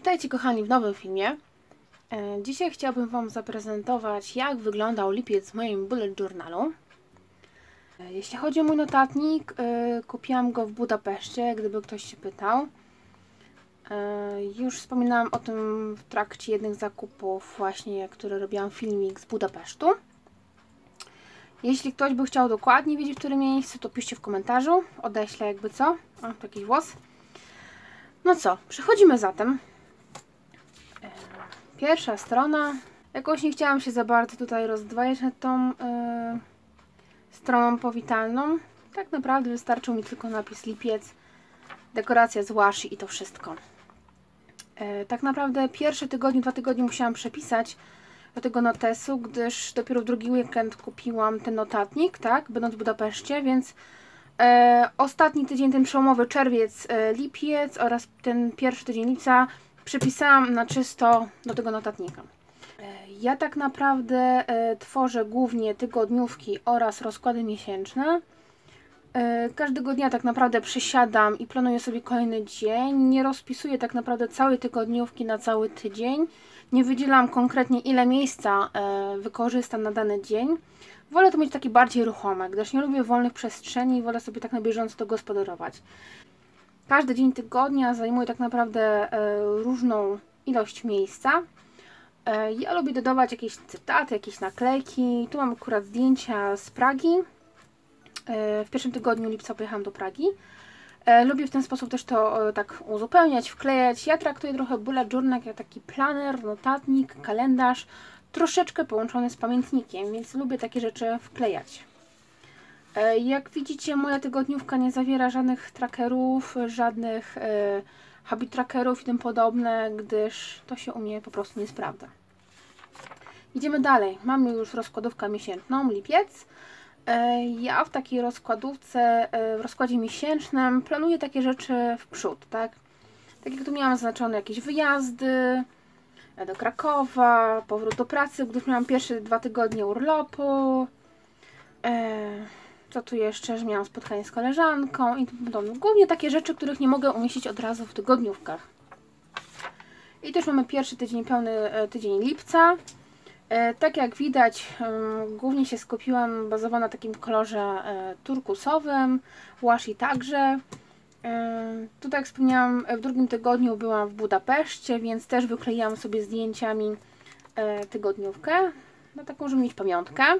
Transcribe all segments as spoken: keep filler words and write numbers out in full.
Witajcie kochani w nowym filmie. Dzisiaj chciałabym Wam zaprezentować, jak wyglądał lipiec w moim bullet journalu. Jeśli chodzi o mój notatnik, kupiłam go w Budapeszcie, gdyby ktoś się pytał. Już wspominałam o tym w trakcie jednych zakupów, właśnie, które robiłam filmik z Budapesztu. Jeśli ktoś by chciał dokładnie wiedzieć, w którym miejscu, to piszcie w komentarzu. Odeślę jakby co. O, taki włos. No co, przechodzimy zatem. Pierwsza strona. Jakoś nie chciałam się za bardzo tutaj rozdwajać nad tą yy, stroną powitalną. Tak naprawdę wystarczył mi tylko napis lipiec, dekoracja z washi i to wszystko. Yy, tak naprawdę pierwsze tygodnie, dwa tygodnie musiałam przepisać do tego notesu, gdyż dopiero w drugi weekend kupiłam ten notatnik, tak, będąc w Budapeszcie, więc e, ostatni tydzień, ten przełomowy czerwiec, e, lipiec oraz ten pierwszy tydzień lipca przypisałam na czysto do tego notatnika. E, ja tak naprawdę e, tworzę głównie tygodniówki oraz rozkłady miesięczne. E, każdego dnia tak naprawdę przysiadam i planuję sobie kolejny dzień. Nie rozpisuję tak naprawdę całej tygodniówki na cały tydzień. Nie wydzielam konkretnie, ile miejsca e, wykorzystam na dany dzień. Wolę to mieć takie bardziej ruchome, gdyż nie lubię wolnych przestrzeni i wolę sobie tak na bieżąco to gospodarować. Każdy dzień tygodnia zajmuje tak naprawdę e, różną ilość miejsca. E, ja lubię dodawać jakieś cytaty, jakieś naklejki. Tu mam akurat zdjęcia z Pragi. E, w pierwszym tygodniu lipca pojechałam do Pragi. E, lubię w ten sposób też to e, tak uzupełniać, wklejać. Ja traktuję trochę bullet journal jak taki planer, notatnik, kalendarz, troszeczkę połączony z pamiętnikiem, więc lubię takie rzeczy wklejać. E, jak widzicie, moja tygodniówka nie zawiera żadnych trackerów, żadnych e, habit trackerów i tym podobne, gdyż to się u mnie po prostu nie sprawdza. Idziemy dalej. Mamy już rozkładówkę miesięczną, lipiec. Ja w takiej rozkładówce, w rozkładzie miesięcznym planuję takie rzeczy w przód, tak? Tak jak tu miałam zaznaczone jakieś wyjazdy do Krakowa, powrót do pracy, gdyż miałam pierwsze dwa tygodnie urlopu. Co tu jeszcze? Że miałam spotkanie z koleżanką i tym podobne. Głównie takie rzeczy, których nie mogę umieścić od razu w tygodniówkach. I też mamy pierwszy tydzień, pełny tydzień lipca. E, tak jak widać, e, głównie się skupiłam, bazowana na takim kolorze e, turkusowym, washi także. E, tutaj jak wspomniałam, w drugim tygodniu byłam w Budapeszcie, więc też wykleiłam sobie zdjęciami e, tygodniówkę, na taką, żeby mieć pamiątkę. E,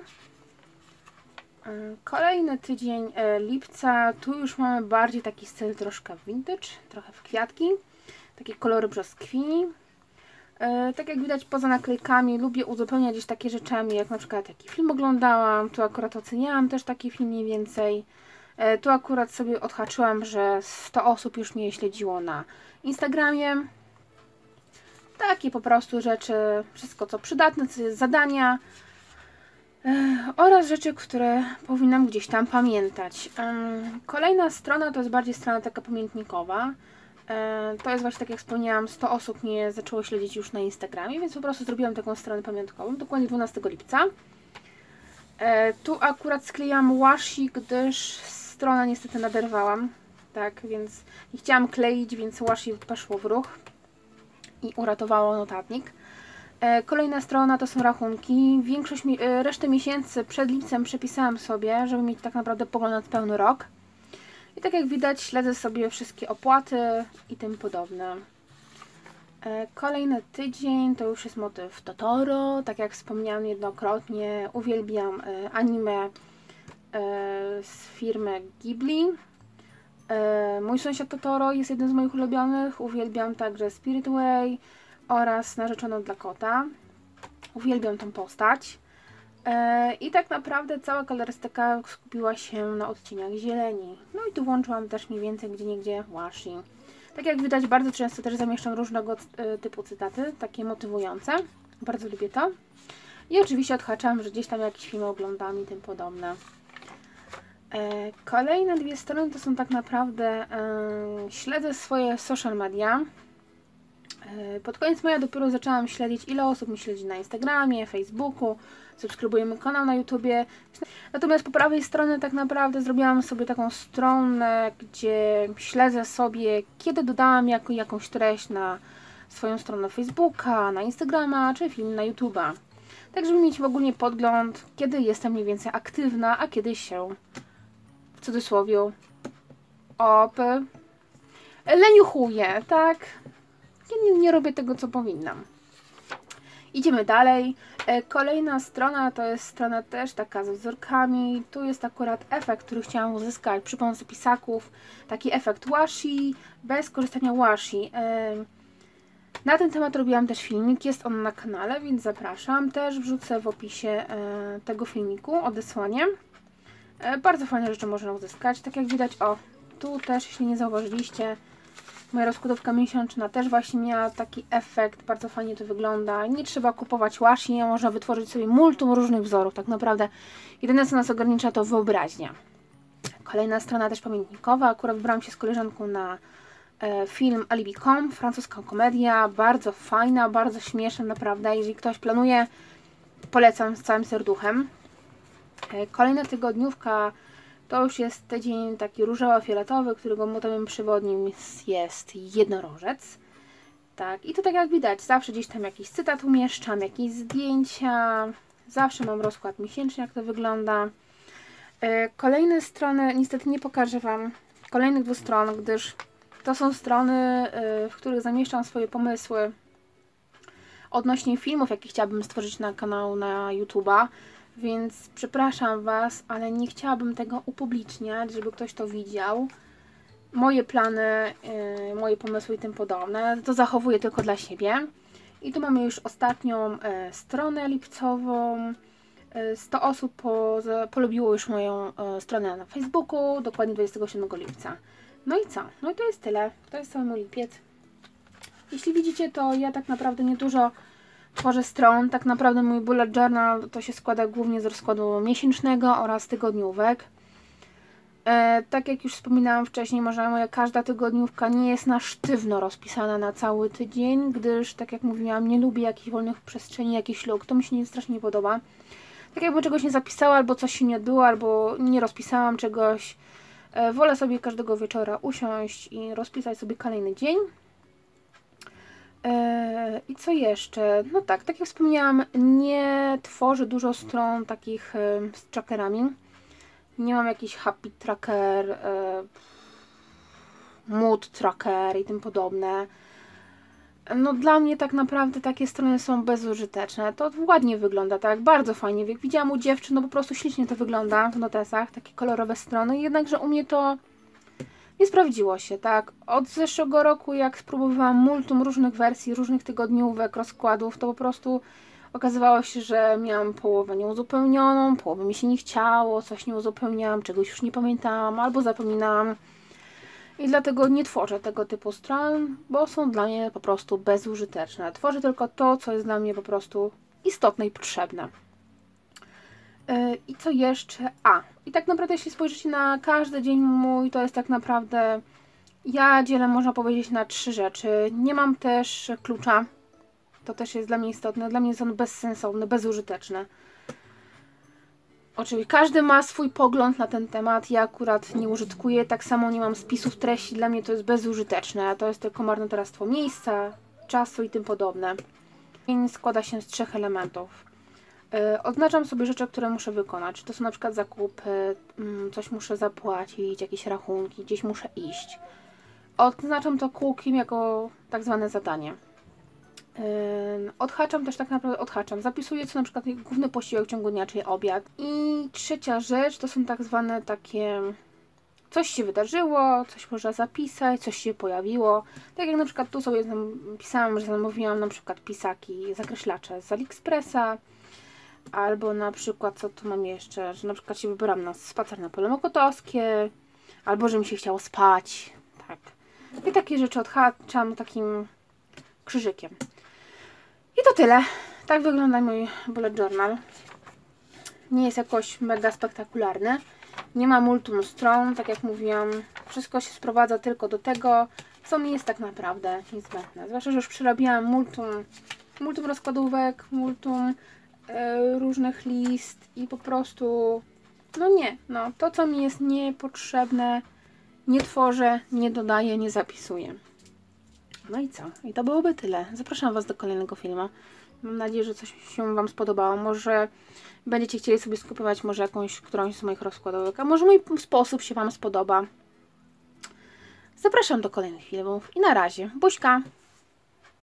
kolejny tydzień e, lipca, tu już mamy bardziej taki styl troszkę vintage, trochę w kwiatki, takie kolory brzoskwini. E, tak jak widać, poza naklejkami lubię uzupełniać gdzieś takie rzeczami, jak na przykład jaki film oglądałam, tu akurat oceniałam też taki film mniej więcej. E, tu akurat sobie odhaczyłam, że sto osób już mnie śledziło na Instagramie. Takie po prostu rzeczy, wszystko co przydatne, co jest zadania. E, oraz rzeczy, które powinnam gdzieś tam pamiętać. E, kolejna strona to jest bardziej strona taka pamiętnikowa. To jest właśnie tak jak wspomniałam, sto osób mnie zaczęło śledzić już na Instagramie, więc po prostu zrobiłam taką stronę pamiątkową, dokładnie dwunastego lipca. E, tu akurat sklejam washi, gdyż stronę niestety naderwałam, tak, więc nie chciałam kleić, więc washi poszło w ruch i uratowało notatnik. E, kolejna strona to są rachunki. Większość, e, resztę miesięcy przed lipcem przepisałam sobie, żeby mieć tak naprawdę pogląd na pełny rok. I tak jak widać, śledzę sobie wszystkie opłaty i tym podobne. Kolejny tydzień to już jest motyw Totoro. Tak jak wspomniałam niejednokrotnie, uwielbiam anime z firmy Ghibli. Mój sąsiad Totoro jest jednym z moich ulubionych. Uwielbiam także Spirit Way oraz Narzeczoną dla kota. Uwielbiam tą postać. I tak naprawdę cała kolorystyka skupiła się na odcieniach zieleni. No i tu włączyłam też mniej więcej gdzie niegdzie washi. Tak jak widać, bardzo często też zamieszczam różnego typu cytaty, takie motywujące. Bardzo lubię to. I oczywiście odhaczam, że gdzieś tam jakieś filmy oglądam i tym podobne. Kolejne dwie strony to są tak naprawdę śledzę swoje social media. Pod koniec maja dopiero zaczęłam śledzić, ile osób mi śledzi na Instagramie, Facebooku, subskrybujemy kanał na YouTubie. Natomiast po prawej stronie tak naprawdę zrobiłam sobie taką stronę, gdzie śledzę sobie, kiedy dodałam jako, jakąś treść na swoją stronę na Facebooka, na Instagrama, czy film na YouTube'a. Tak, żeby mieć ogólnie podgląd, kiedy jestem mniej więcej aktywna, a kiedy się, w cudzysłowie, op, leniuchuję, tak? Ja nie, nie robię tego, co powinnam. Idziemy dalej. Kolejna strona to jest strona też taka z wzorkami. Tu jest akurat efekt, który chciałam uzyskać przy pomocy pisaków. Taki efekt washi, bez korzystania washi. Na ten temat robiłam też filmik, jest on na kanale, więc zapraszam. Też wrzucę w opisie tego filmiku odesłanie. Bardzo fajne rzeczy można uzyskać. Tak jak widać, o, tu też, jeśli nie zauważyliście, moja rozkładówka miesięczna też właśnie miała taki efekt, bardzo fajnie to wygląda. Nie trzeba kupować washi, można wytworzyć sobie multum różnych wzorów. Tak naprawdę jedyne, co nas ogranicza, to wyobraźnia. Kolejna strona też pamiętnikowa. Akurat wybrałam się z koleżanką na e, film Alibi kropka com, francuska komedia, bardzo fajna, bardzo śmieszna naprawdę. Jeżeli ktoś planuje, polecam z całym serduchem. E, kolejna tygodniówka to już jest tydzień taki różowo-fioletowy, którego motywem przewodnim jest jednorożec. Tak, i to tak jak widać, zawsze gdzieś tam jakiś cytat umieszczam, jakieś zdjęcia, zawsze mam rozkład miesięczny, jak to wygląda. Kolejne strony, niestety nie pokażę Wam kolejnych dwóch stron, gdyż to są strony, w których zamieszczam swoje pomysły odnośnie filmów, jakie chciałabym stworzyć na kanał na YouTube'a. Więc przepraszam Was, ale nie chciałabym tego upubliczniać, żeby ktoś to widział. Moje plany, yy, moje pomysły i tym podobne, to zachowuję tylko dla siebie. I tu mamy już ostatnią yy, stronę lipcową. Yy, sto osób po, polubiło już moją yy, stronę na Facebooku, dokładnie dwudziestego siódmego lipca. No i co? No i to jest tyle. To jest cały mój lipiec. Jeśli widzicie, to ja tak naprawdę niedużo tworzę stron. Tak naprawdę mój bullet journal to się składa głównie z rozkładu miesięcznego oraz tygodniówek. E, tak jak już wspominałam wcześniej, może moja każda tygodniówka nie jest na sztywno rozpisana na cały tydzień, gdyż, tak jak mówiłam, nie lubię jakichś wolnych przestrzeni, jakichś luk. To mi się nie, strasznie nie podoba. Tak jakbym czegoś nie zapisała, albo coś się nie odbyło, albo nie rozpisałam czegoś. E, wolę sobie każdego wieczora usiąść i rozpisać sobie kolejny dzień. I co jeszcze? No tak, tak jak wspomniałam, nie tworzę dużo stron takich z trackerami. Nie mam jakiś happy tracker, mood tracker i tym podobne. No dla mnie tak naprawdę takie strony są bezużyteczne. To ładnie wygląda, tak? Bardzo fajnie. Jak widziałam u dziewczyn, no po prostu ślicznie to wygląda w notesach, takie kolorowe strony. Jednakże u mnie to nie sprawdziło się, tak? Od zeszłego roku, jak spróbowałam multum różnych wersji, różnych tygodniówek, rozkładów, to po prostu okazywało się, że miałam połowę nieuzupełnioną, połowę mi się nie chciało, coś nie uzupełniałam, czegoś już nie pamiętałam albo zapominałam. I dlatego nie tworzę tego typu stron, bo są dla mnie po prostu bezużyteczne. Tworzę tylko to, co jest dla mnie po prostu istotne i potrzebne. I co jeszcze? A, i tak naprawdę jeśli spojrzycie na każdy dzień mój, to jest tak naprawdę, ja dzielę, można powiedzieć, na trzy rzeczy. Nie mam też klucza, to też jest dla mnie istotne, dla mnie jest on bezsensowny, bezużyteczny. Oczywiście każdy ma swój pogląd na ten temat, ja akurat nie użytkuję, tak samo nie mam spisów treści, dla mnie to jest bezużyteczne, to jest tylko marnotrawstwo miejsca, czasu i tym podobne. Dzień składa się z trzech elementów. Odznaczam sobie rzeczy, które muszę wykonać. To są na przykład zakupy, coś muszę zapłacić, jakieś rachunki, gdzieś muszę iść. Odznaczam to kółkiem jako tak zwane zadanie. Odhaczam też tak naprawdę, odhaczam. Zapisuję co na przykład główny posiłek w ciągu dnia, czyli obiad. I trzecia rzecz to są tak zwane takie... Coś się wydarzyło, coś można zapisać, coś się pojawiło. Tak jak na przykład tu sobie pisałam, że zamówiłam na przykład pisaki, zakreślacze z AliExpressa. Albo na przykład, co tu mam jeszcze, że na przykład się wybrałam na spacer na Pole Mokotowskie, albo że mi się chciało spać, tak. I takie rzeczy odhaczam takim krzyżykiem. I to tyle. Tak wygląda mój bullet journal. Nie jest jakoś mega spektakularny. Nie ma multum stron, tak jak mówiłam. Wszystko się sprowadza tylko do tego, co mi jest tak naprawdę niezbędne. Zwłaszcza, że już przerobiłam multum, multum rozkładówek, multum różnych list i po prostu no nie, no to co mi jest niepotrzebne nie tworzę, nie dodaję, nie zapisuję. No i co? I to byłoby tyle. Zapraszam Was do kolejnego filmu. Mam nadzieję, że coś się Wam spodobało. Może będziecie chcieli sobie skupować może jakąś, którąś z moich rozkładówek, a może mój sposób się Wam spodoba. Zapraszam do kolejnych filmów i na razie. Buźka!